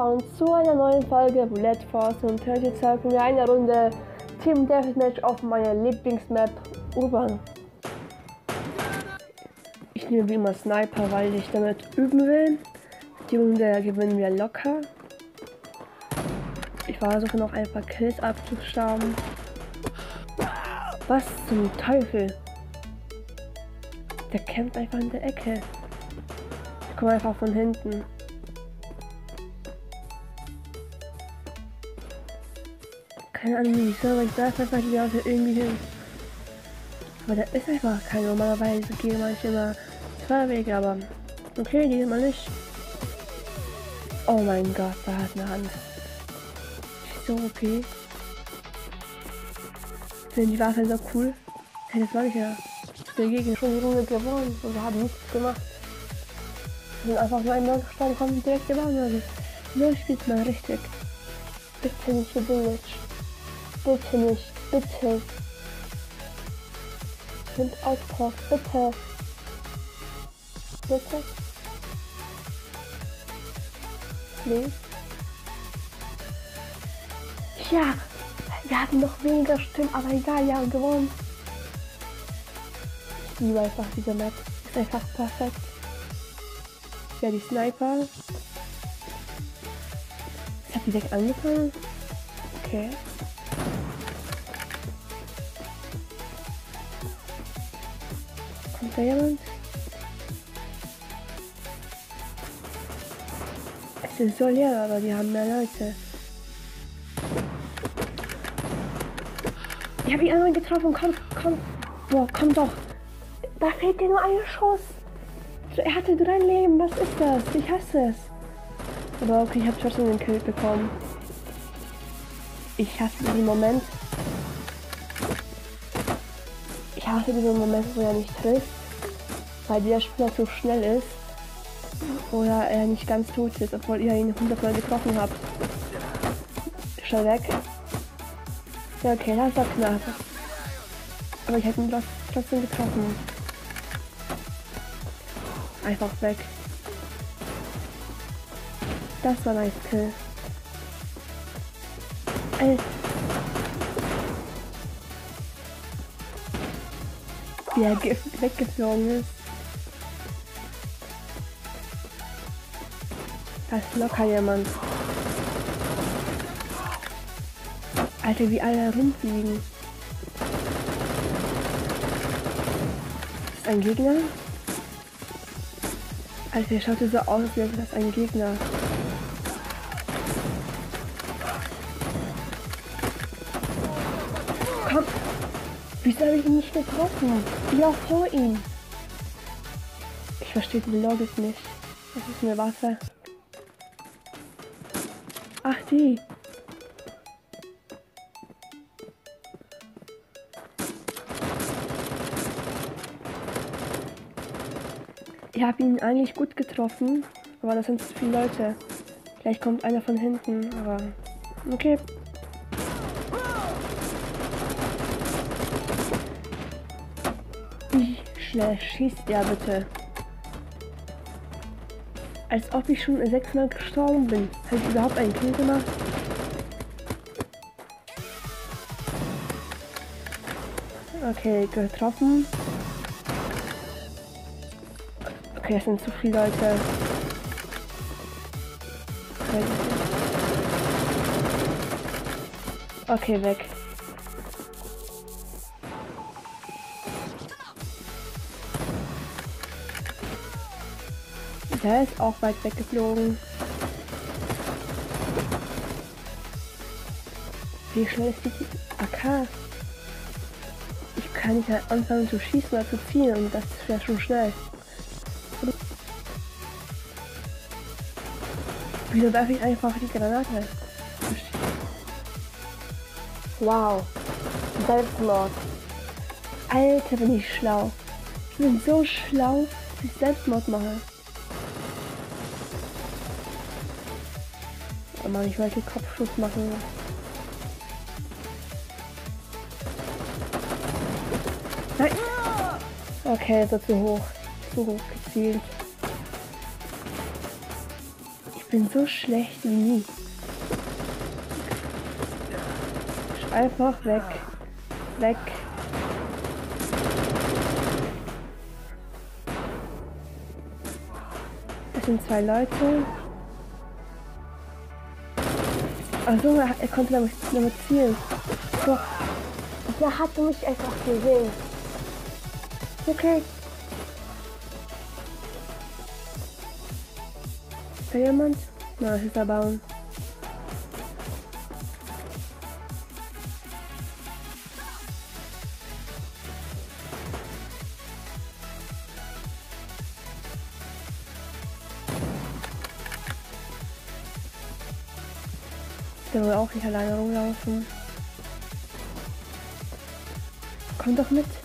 Account zu einer neuen Folge Roulette Force und heute zeigen wir eine Runde Team Deathmatch auf meiner Lieblingsmap Urban. Ich nehme wie immer Sniper, weil ich damit üben will. Die Runde gewinnen wir locker. Ich versuche noch ein paar Kills abzustauben. Was zum Teufel? Der kämpft einfach in der Ecke. Ich komme einfach von hinten. Keine Ahnung wieso, aber ich darf einfach die Auto irgendwie hin. Aber da ist einfach kein. Normalerweise gehen manche immer zwei Wege, aber okay, diesmal nicht. Oh mein Gott, da hat eine Hand. So okay. Sind die Waffe so cool? Hey, das war ich ja. Der Gegner schon die Runde gewonnen und wir haben nichts gemacht. Wir sind einfach nur einmal gestorben, kommen direkt gewonnen. Also, so spielt man richtig. Bitte nicht Village. Bitte nicht, bitte. Sind Outpost, bitte. Bitte. Please. Ja, wir hatten noch weniger Stimmen, aber egal, wir haben gewonnen. Ich liebe einfach diese Map. Ist einfach perfekt. Ja, die Sniper. Ich hab direkt angefangen. Okay. Kommt da jemand? Es ist so leer, aber die haben mehr Leute. Ich habe ihn einmal getroffen. Komm. Boah, komm doch. Da fehlt dir nur ein Schuss. Er hatte 3 Leben. Was ist das? Ich hasse es. Aber okay, ich habe trotzdem den Kill bekommen. Ich hasse diesen Moment. Ich hasse diesen Moment, wo er nicht trifft. Weil der Spieler zu schnell ist. Oder er nicht ganz tot ist, obwohl ihr ihn 100-mal getroffen habt. Schnell weg. Ja, okay, das war knapp. Aber ich hätte ihn trotzdem getroffen. Einfach weg. Das war nice Kill. Wie er weggeflogen ist. Da ist locker jemand. Alter, wie alle rumfliegen. Ist das ein Gegner? Alter, der schaut so aus, als wäre das ein Gegner. Komm! Wieso habe ich ihn nicht getroffen? Ja, vor ihm. Ich verstehe die Logik nicht. Das ist eine Waffe. Ach, die. Ich habe ihn eigentlich gut getroffen, aber das sind zu viele Leute. Vielleicht kommt einer von hinten, aber okay. Wie schnell schießt der bitte? Als ob ich schon 6-mal gestorben bin. Habe ich überhaupt einen Kill gemacht? Okay, getroffen. Okay, es sind zu viele Leute. Okay, weg. Der ist auch weit weggeflogen. Wie schnell ist die AK? Ich kann nicht halt anfangen zu schießen oder zu ziehen und das wäre schon schnell. Wieso darf ich einfach die Granate? Wow. Selbstmord. Alter, bin ich schlau. Ich bin so schlau, dass ich Selbstmord mache. Oh Mann, ich wollte Kopfschuss machen. Nein! Okay, das ist zu hoch. Zu hoch gezielt. bin so schlecht wie nie. Einfach weg. Weg. Es sind 2 Leute. Also er konnte damit zielen. So. Der hatte mich einfach gesehen. Okay. Ist da jemand? Na, es ist der Baum. Der will auch nicht alleine rumlaufen. Komm doch mit.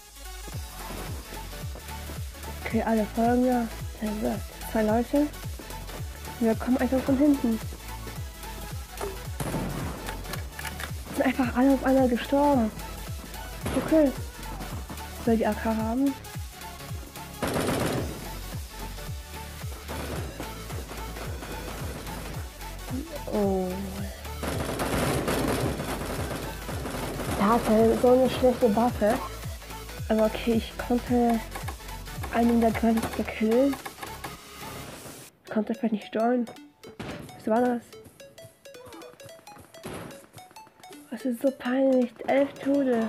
Okay, alle folgen ja. 2 Leute. Wir kommen einfach von hinten. Sind einfach alle auf einmal gestorben. Okay. Soll die AK haben? Oh. Er hatte so eine schlechte Waffe. Aber okay, ich konnte einen der Grenzen killen. Konnte vielleicht nicht steuern. Was war das? Das ist so peinlich. 11 Tode.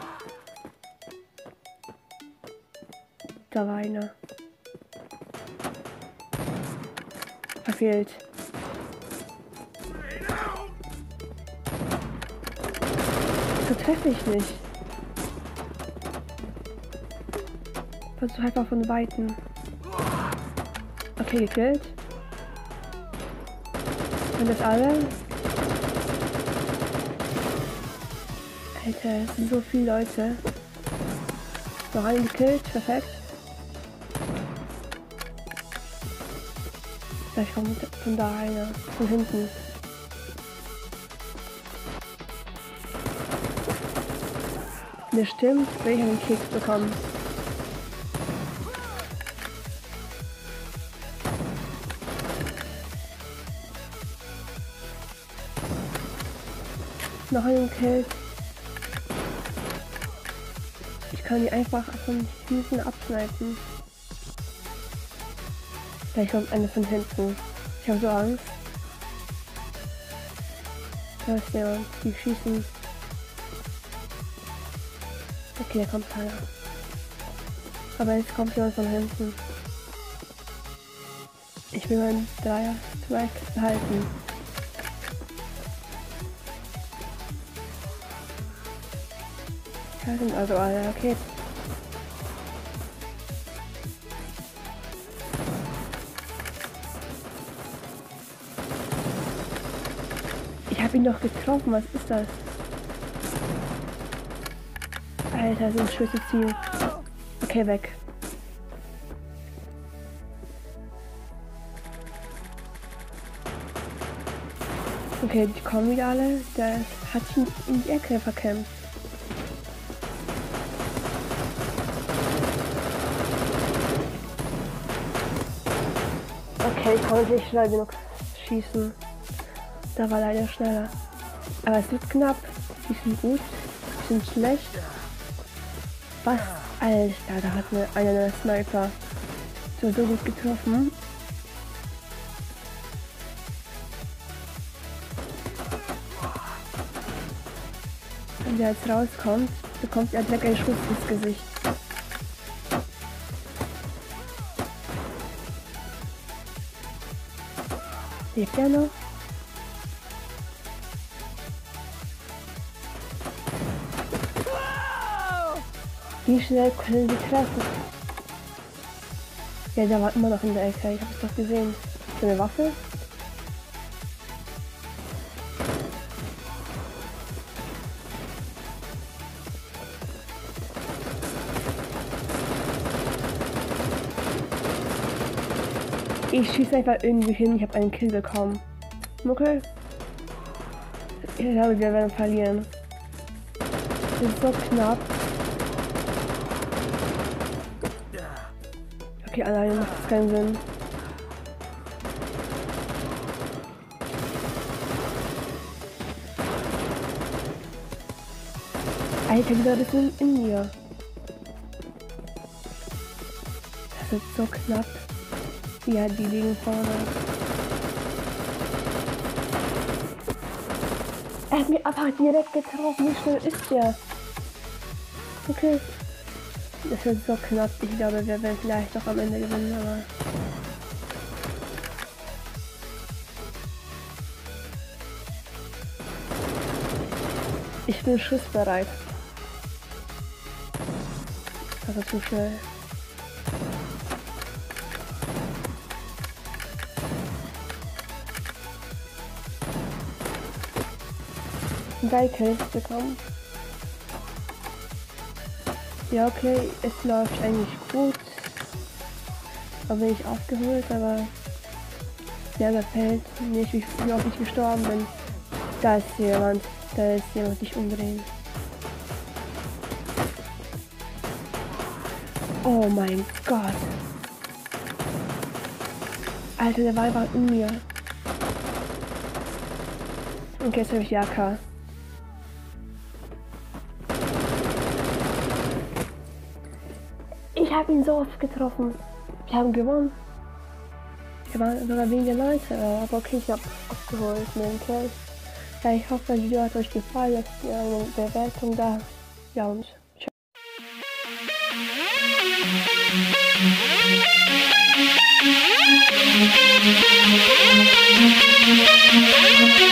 Da war einer. Verfehlt. So treffe ich nicht. Versuch einfach von Weitem. Okay, gekillt. Und das alle? Alter, es sind so viele Leute. Noch einen gekillt, perfekt. Vielleicht kommt von da einer, von hinten. Das stimmt, will ich einen Keks bekommen. Noch einen Kill. Ich kann die einfach von hinten absnipen. Vielleicht kommt eine von hinten. Ich habe so Angst. Da ist jemand. Die schießen. Okay, da kommt keiner. Aber jetzt kommt jemand von hinten. Ich will meinen Dreier-Strike behalten. Da sind also alle, okay. Ich habe ihn doch getroffen, was ist das? Alter, so ein schönes Ziel. Okay, weg. Okay, die kommen wieder alle. Der hat sich in die Ecke verkämpft. Okay, ich konnte nicht schnell genug schießen. Da war leider schneller. Aber es wird knapp. Die sind gut, die sind schlecht. Was? Alter, da hat mir einer der Sniper so gut getroffen. Wenn der jetzt rauskommt, bekommt er direkt einen Schuss ins Gesicht. Lebt er noch? Wie schnell können sie treffen? Ja, der war immer noch in der Ecke. Ich habe es doch gesehen. So eine Waffe? Ich schieße einfach irgendwie hin. Ich habe einen Kill bekommen. Okay. Ich glaube, wir werden verlieren. Das ist so knapp. Okay, alleine macht es keinen Sinn. Alter, die Leute sind in mir. Das ist so knapp. Ja, die liegen vorne. Er hat mich einfach direkt getroffen. Wie schnell ist der? Okay. Das wird so knapp. Ich glaube, wir werden vielleicht noch am Ende gewinnen, aber... Ich bin schussbereit. Das ist zu schnell. Drei Kills bekommen. Ja, okay, es läuft eigentlich gut. Aber bin ich aufgeholt, aber der fällt nicht, wie oft ich gestorben bin. Da ist jemand sich umdrehen. Oh mein Gott. Alter, der war einfach in mir. Okay, jetzt habe ich die AK. Ich habe ihn so oft getroffen. Wir haben gewonnen. Wir waren sogar weniger Leute, aber okay, ich habe abgeholt mit dem Kill. Ja, ich hoffe, das Video hat euch gefallen. Lasst ihr eine Bewertung da. Ja, und ciao.